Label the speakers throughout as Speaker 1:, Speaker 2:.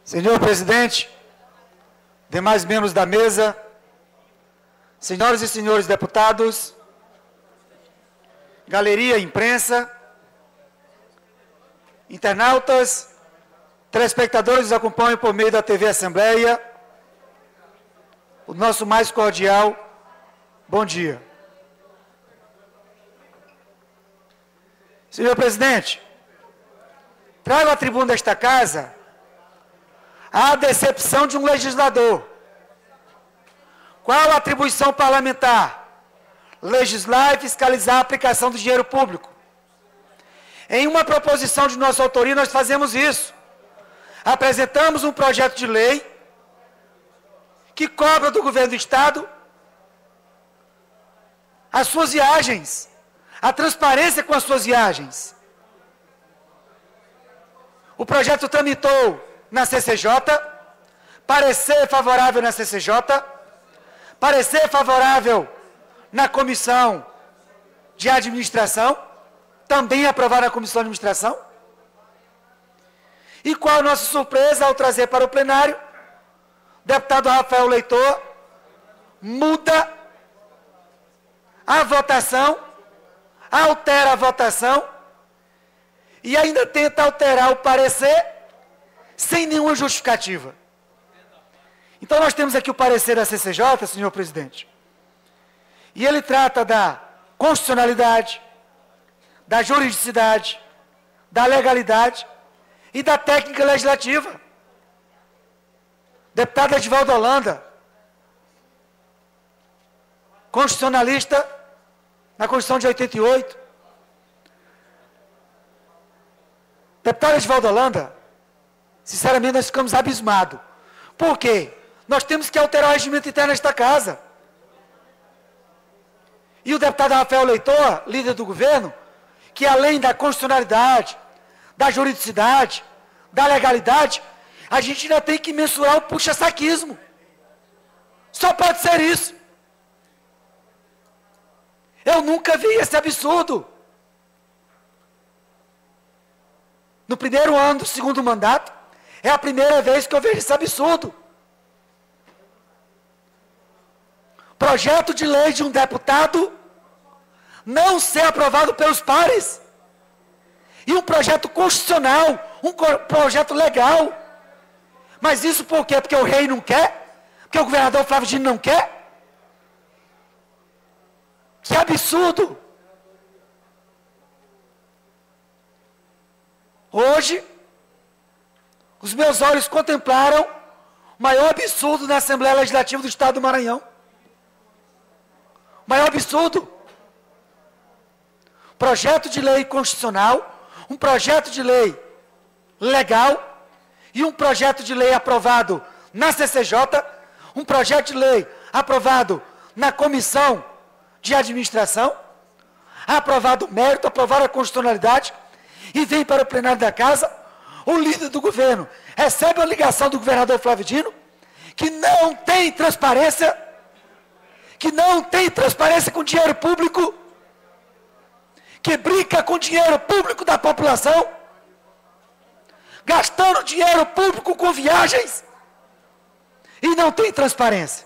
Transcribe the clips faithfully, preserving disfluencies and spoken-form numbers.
Speaker 1: Senhor presidente, demais membros da mesa, senhoras e senhores deputados, galeria, imprensa, internautas, telespectadores que nos acompanham por meio da T V Assembleia, o nosso mais cordial bom dia. Senhor presidente, trago à tribuna desta casa a decepção de um legislador. Qual a atribuição parlamentar? Legislar e fiscalizar a aplicação do dinheiro público. Em uma proposição de nossa autoria, nós fazemos isso. Apresentamos um projeto de lei que cobra do governo do Estado as suas viagens, a transparência com as suas viagens. O projeto tramitou na C C J, parecer favorável na C C J, parecer favorável na Comissão de Administração, também aprovado na Comissão de Administração. E qual a nossa surpresa ao trazer para o plenário? O deputado Rafael Leitor muda a votação, altera a votação e ainda tenta alterar o parecer sem nenhuma justificativa. Então nós temos aqui o parecer da C C J, senhor presidente, e ele trata da constitucionalidade, da juridicidade, da legalidade e da técnica legislativa. Deputado Edivaldo Holanda, constitucionalista na Constituição de oitenta e oito. Deputado Edivaldo Holanda, sinceramente nós ficamos abismados. Por quê? Nós temos que alterar o regimento interno desta casa. E o deputado Rafael Leitor, líder do governo, que além da constitucionalidade, da juridicidade, da legalidade, a gente ainda tem que mensurar o puxa-saquismo. Só pode ser isso. Eu nunca vi esse absurdo. No primeiro ano do segundo mandato, é a primeira vez que eu vejo esse absurdo. Projeto de lei de um deputado não ser aprovado pelos pares. E um projeto constitucional, um projeto legal. Mas isso por quê? Porque o rei não quer? Porque o governador Flávio Dino não quer? Que absurdo! Hoje, os meus olhos contemplaram o maior absurdo na Assembleia Legislativa do Estado do Maranhão. O maior absurdo. Projeto de lei constitucional, um projeto de lei legal e um projeto de lei aprovado na C C J, um projeto de lei aprovado na Comissão de Administração, aprovado o mérito, aprovado a constitucionalidade, e vem para o plenário da casa, o líder do governo recebe a ligação do governador Flávio Dino, que não tem transparência, que não tem transparência com dinheiro público, que brinca com dinheiro público da população, gastando dinheiro público com viagens, e não tem transparência.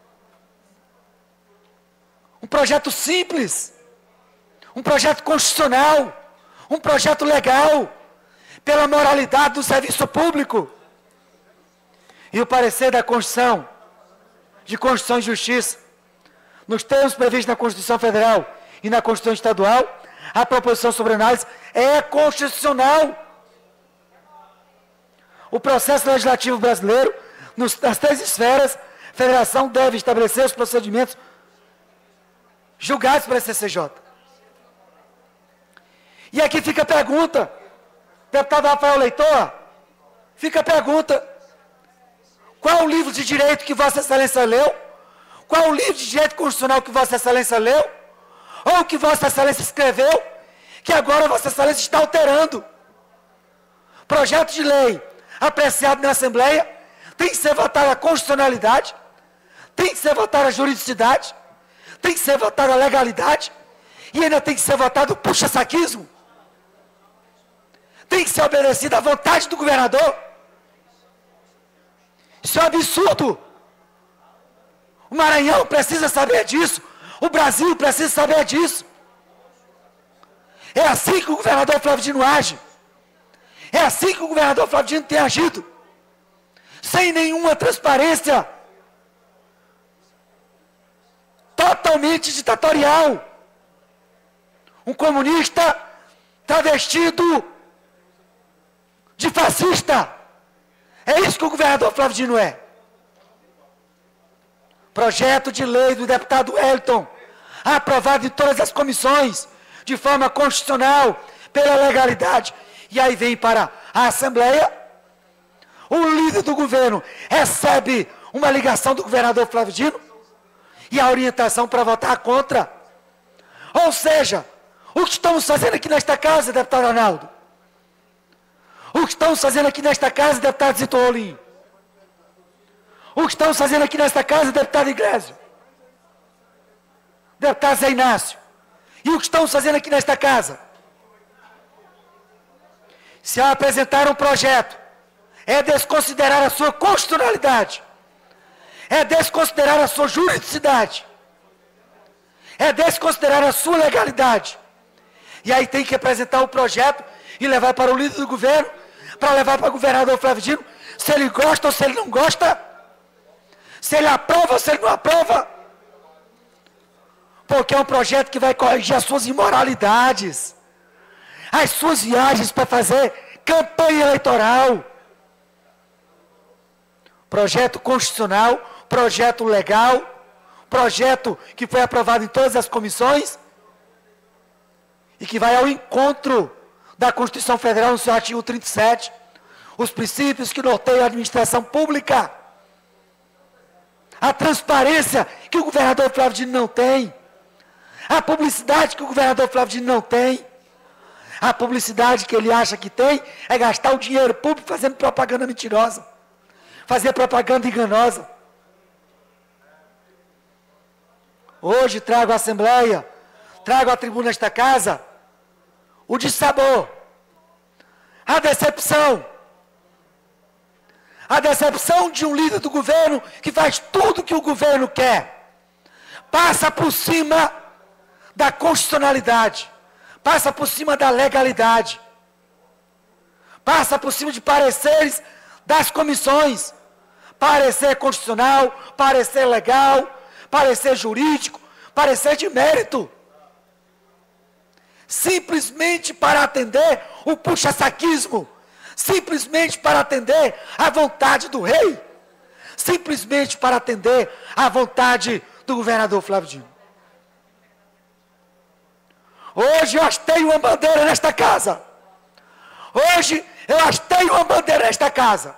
Speaker 1: Um projeto simples, um projeto constitucional, um projeto legal, pela moralidade do serviço público. E o parecer da Constituição, de Constituição e Justiça, nos termos previstos na Constituição Federal e na Constituição Estadual, a proposição sobre análise é constitucional. O processo legislativo brasileiro, nos, nas três esferas, a federação deve estabelecer os procedimentos julgados pela C C J. E aqui fica a pergunta, deputado Rafael Leitor, fica a pergunta, qual o livro de direito que Vossa Excelência leu? Qual o livro de direito constitucional que Vossa Excelência leu? Ou que Vossa Excelência escreveu, que agora Vossa Excelência está alterando? Projeto de lei apreciado na Assembleia, tem que ser votada a constitucionalidade, tem que ser votada a juridicidade, tem que ser votada a legalidade, e ainda tem que ser votado o puxa-saquismo. Tem que ser obedecida à vontade do governador. Isso é um absurdo. O Maranhão precisa saber disso. O Brasil precisa saber disso. É assim que o governador Flávio Dino age. É assim que o governador Flávio Dino tem agido. Sem nenhuma transparência. Totalmente ditatorial. Um comunista travestido de fascista. É isso que o governador Flávio Dino é. Projeto de lei do deputado Wellington, aprovado em todas as comissões, de forma constitucional, pela legalidade. E aí vem para a Assembleia, o líder do governo recebe uma ligação do governador Flávio Dino e a orientação para votar contra. Ou seja, o que estamos fazendo aqui nesta casa, deputado Arnaldo? O que estamos fazendo aqui nesta casa, deputado Zito Rolim? O que estamos fazendo aqui nesta casa, deputado Iglesias? Deputado Zé Inácio? E o que estamos fazendo aqui nesta casa? Se apresentar um projeto, é desconsiderar a sua constitucionalidade, é desconsiderar a sua juridicidade, é desconsiderar a sua legalidade. E aí tem que apresentar o projeto e levar para o líder do governo, para levar para o governador Flávio Dino, se ele gosta ou se ele não gosta, se ele aprova ou se ele não aprova. Porque é um projeto que vai corrigir as suas imoralidades, as suas viagens para fazer campanha eleitoral. Projeto constitucional, projeto legal, projeto que foi aprovado em todas as comissões e que vai ao encontro da Constituição Federal no seu artigo trinta e sete, os princípios que norteiam a administração pública, a transparência que o governador Flávio Dino não tem, a publicidade que o governador Flávio Dino não tem. A publicidade que ele acha que tem é gastar o dinheiro público fazendo propaganda mentirosa, fazer propaganda enganosa. Hoje trago à Assembleia, trago à tribuna desta casa, o dissabor, a decepção, a decepção de um líder do governo que faz tudo o que o governo quer, passa por cima da constitucionalidade, passa por cima da legalidade, passa por cima de pareceres das comissões, parecer constitucional, parecer legal, parecer jurídico, parecer de mérito, simplesmente para atender o puxa-saquismo, simplesmente para atender a vontade do rei, simplesmente para atender a vontade do governador Flávio Dino. Hoje eu hastei uma bandeira nesta casa. Hoje eu hastei uma bandeira nesta casa.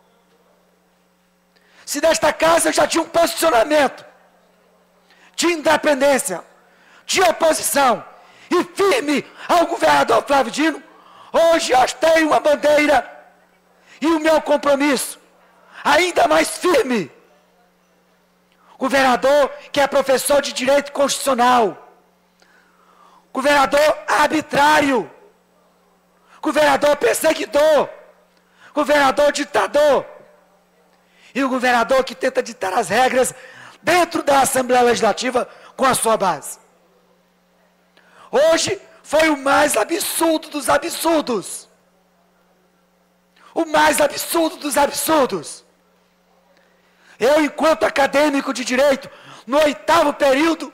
Speaker 1: Se nesta casa eu já tinha um posicionamento de independência, de oposição e firme ao governador Flávio Dino, hoje eu hastei uma bandeira e o meu compromisso ainda mais firme. Governador que é professor de direito constitucional, governador arbitrário, governador perseguidor, governador ditador, e o governador que tenta ditar as regras dentro da Assembleia Legislativa com a sua base. Hoje foi o mais absurdo dos absurdos. O mais absurdo dos absurdos. Eu, enquanto acadêmico de direito, no oitavo período,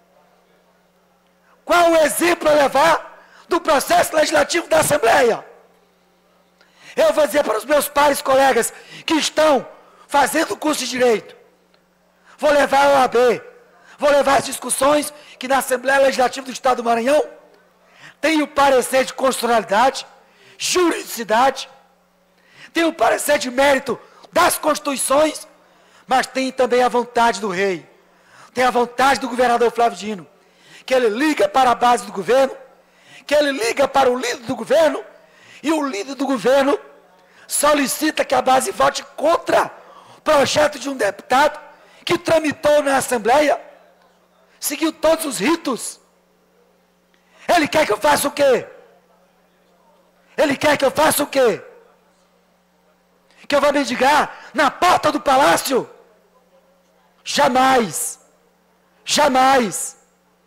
Speaker 1: qual o exemplo a levar do processo legislativo da Assembleia? Eu vou dizer para os meus pares colegas que estão fazendo o curso de Direito, vou levar a O A B, vou levar as discussões que na Assembleia Legislativa do Estado do Maranhão tem o parecer de constitucionalidade, juridicidade, tem o parecer de mérito das constituições, mas tem também a vontade do rei, tem a vontade do governador Flávio Dino, que ele liga para a base do governo, que ele liga para o líder do governo, e o líder do governo solicita que a base vote contra o projeto de um deputado que tramitou na Assembleia, seguiu todos os ritos. Ele quer que eu faça o quê? Ele quer que eu faça o quê? Que eu vou mendigar na porta do palácio? Jamais. Jamais.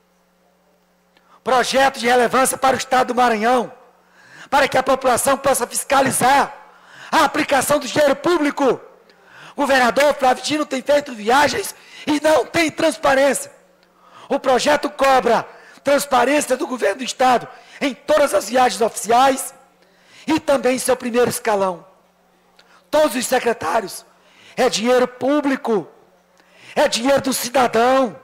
Speaker 1: Projeto de relevância para o Estado do Maranhão, para que a população possa fiscalizar a aplicação do dinheiro público. O governador Flávio Dino tem feito viagens e não tem transparência. O projeto cobra transparência do governo do Estado em todas as viagens oficiais e também em seu primeiro escalão. Todos os secretários. É dinheiro público. É dinheiro do cidadão.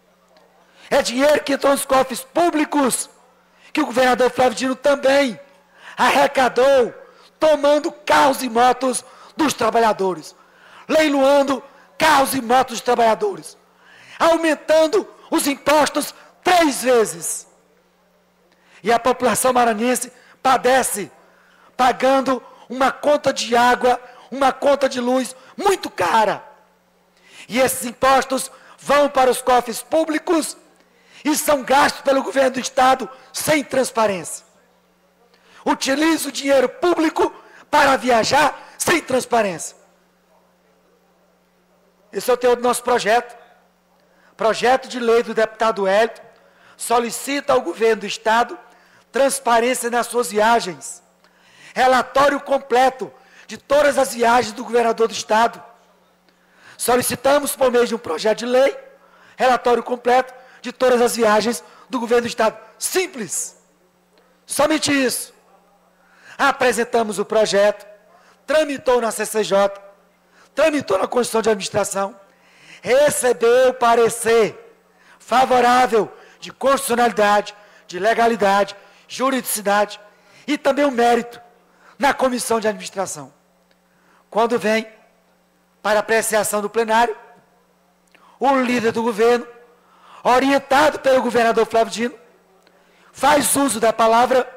Speaker 1: É dinheiro que entrou nos cofres públicos, que o governador Flávio Dino também arrecadou, tomando carros e motos dos trabalhadores, leiloando carros e motos dos trabalhadores, aumentando os impostos três vezes. E a população maranhense padece, pagando uma conta de água, uma conta de luz muito cara. E esses impostos vão para os cofres públicos e são gastos pelo governo do Estado sem transparência. Utiliza o dinheiro público para viajar sem transparência. Esse é o teor do nosso projeto. Projeto de lei do deputado Hélio solicita ao governo do Estado transparência nas suas viagens. Relatório completo de todas as viagens do governador do Estado. Solicitamos, por meio de um projeto de lei, relatório completo de todas as viagens do governo do Estado. Simples. Somente isso. Apresentamos o projeto, tramitou na C C J, tramitou na Constituição de Administração, recebeu parecer favorável de constitucionalidade, de legalidade, juridicidade e também o mérito na Comissão de Administração. Quando vem para apreciação do plenário, o líder do governo, orientado pelo governador Flávio Dino, faz uso da palavra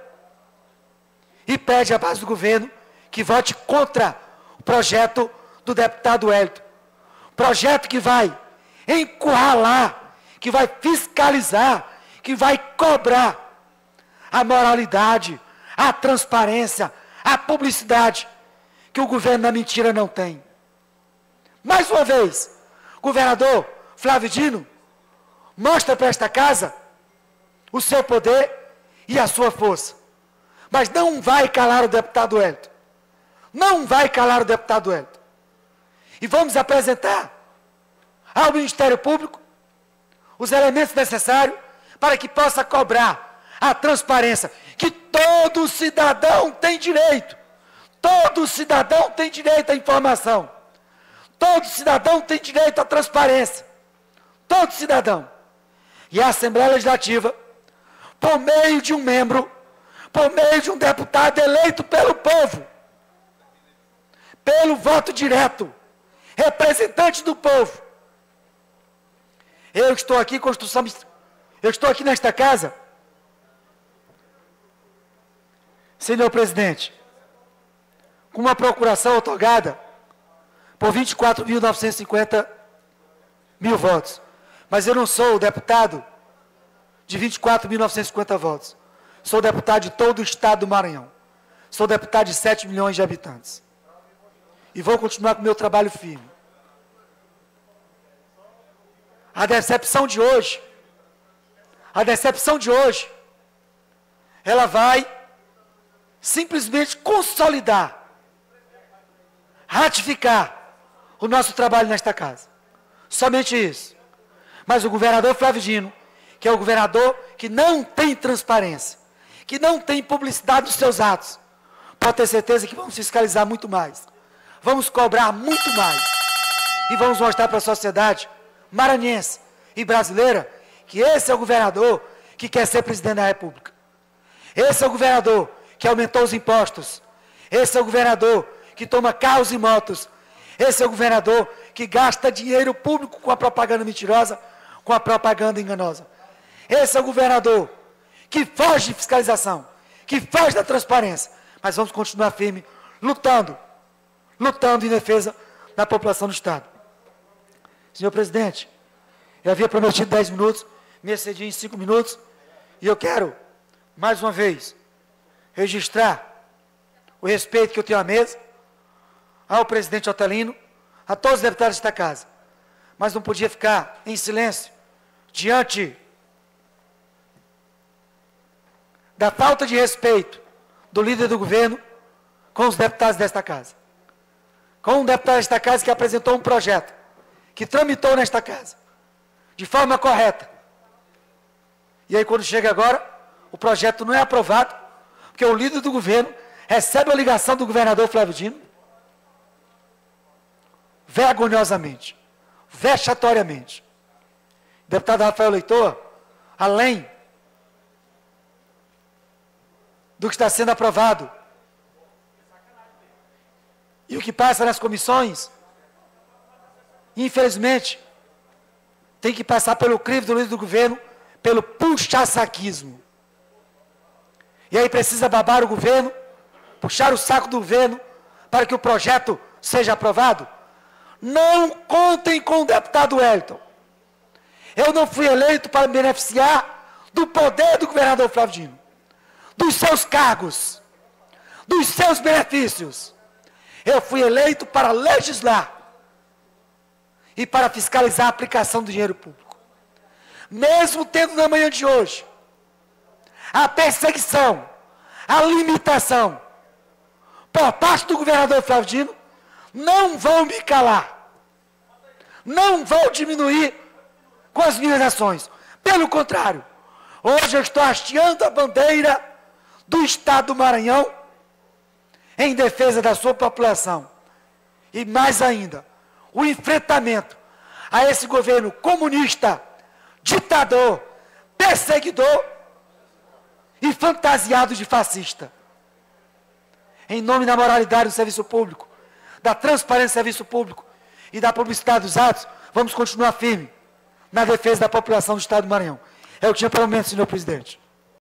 Speaker 1: e pede à base do governo que vote contra o projeto do deputado Hélio. Projeto que vai encurralar, que vai fiscalizar, que vai cobrar a moralidade, a transparência, a publicidade que o governo da mentira não tem. Mais uma vez, governador Flávio Dino mostra para esta casa o seu poder e a sua força. Mas não vai calar o deputado Hélio. Não vai calar o deputado Hélio. E vamos apresentar ao Ministério Público os elementos necessários para que possa cobrar a transparência que todo cidadão tem direito. Todo cidadão tem direito à informação. Todo cidadão tem direito à transparência. Todo cidadão. E a Assembleia Legislativa, por meio de um membro, por meio de um deputado eleito pelo povo, pelo voto direto, representante do povo. Eu estou aqui, Constituição, eu estou aqui nesta casa, senhor presidente, com uma procuração otorgada por vinte e quatro mil novecentos e cinquenta mil votos. Mas eu não sou o deputado de vinte e quatro mil novecentos e cinquenta votos. Sou deputado de todo o estado do Maranhão. Sou deputado de sete milhões de habitantes. E vou continuar com o meu trabalho firme. A decepção de hoje, a decepção de hoje, ela vai simplesmente consolidar, ratificar o nosso trabalho nesta casa. Somente isso. Mas o governador Flávio Dino, que é o governador que não tem transparência, que não tem publicidade dos seus atos, pode ter certeza que vamos fiscalizar muito mais. Vamos cobrar muito mais. E vamos mostrar para a sociedade maranhense e brasileira que esse é o governador que quer ser presidente da República. Esse é o governador que aumentou os impostos. Esse é o governador que toma carros e motos. Esse é o governador que gasta dinheiro público com a propaganda mentirosa, com a propaganda enganosa. Esse é o governador que foge de fiscalização, que foge da transparência. Mas vamos continuar firme, lutando, lutando em defesa da população do Estado. Senhor presidente, eu havia prometido dez minutos, me excedi em cinco minutos, e eu quero, mais uma vez, registrar o respeito que eu tenho à mesa, ao presidente Otelino, a todos os deputados desta casa, mas não podia ficar em silêncio diante da falta de respeito do líder do governo com os deputados desta casa. Com um deputado desta casa que apresentou um projeto, que tramitou nesta casa, de forma correta. E aí quando chega agora, o projeto não é aprovado, porque o líder do governo recebe a ligação do governador Flávio Dino, vergonhosamente, vexatoriamente. O deputado Rafael Leitor, além do que está sendo aprovado, e o que passa nas comissões, infelizmente, tem que passar pelo crivo do líder do governo, pelo puxa-saquismo. E aí precisa babar o governo, puxar o saco do governo, para que o projeto seja aprovado. Não contem com o deputado Wellington. Eu não fui eleito para me beneficiar do poder do governador Flávio Dino, dos seus cargos, dos seus benefícios. Eu fui eleito para legislar e para fiscalizar a aplicação do dinheiro público. Mesmo tendo na manhã de hoje a perseguição, a limitação por parte do governador Flávio Dino, não vão me calar, não vão diminuir com as minhas ações. Pelo contrário, hoje eu estou hasteando a bandeira do Estado do Maranhão em defesa da sua população. E mais ainda, o enfrentamento a esse governo comunista, ditador, perseguidor e fantasiado de fascista. Em nome da moralidade do serviço público, da transparência do serviço público e da publicidade dos atos, vamos continuar firme na defesa da população do Estado do Maranhão. É o que tinha para o momento, senhor presidente.